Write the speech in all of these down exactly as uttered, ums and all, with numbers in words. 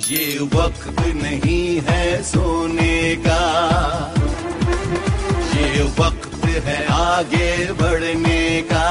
ये वक्त नहीं है सोने का, ये वक्त है आगे बढ़ने का।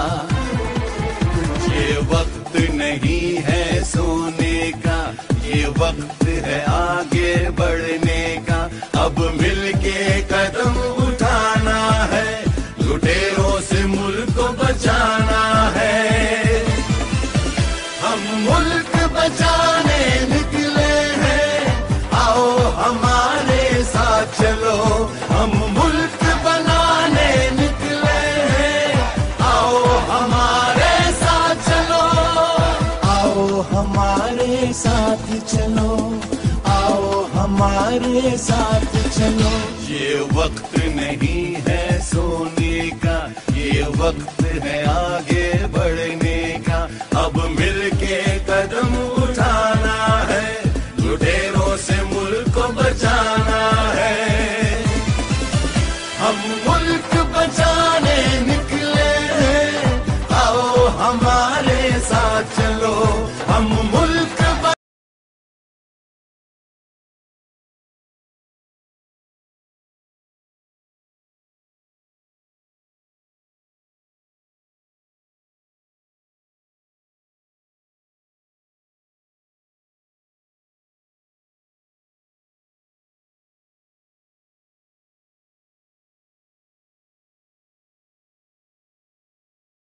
ये वक्त नहीं है सोने का, ये वक्त है आगे बढ़ने का। अब मिलके कदम उठाना है, लुटेरों से मुल्क को बचाना है। हम मुल्क बचाने निकले हैं, आओ हमारे साथ चलो। हम मुल्क बनाने निकले हैं, आओ हमारे साथ चलो। आओ हमारे साथ चलो, आओ हमारे साथ चलो। ये वक्त नहीं है सोने का, ये वक्त है आगे बढ़ने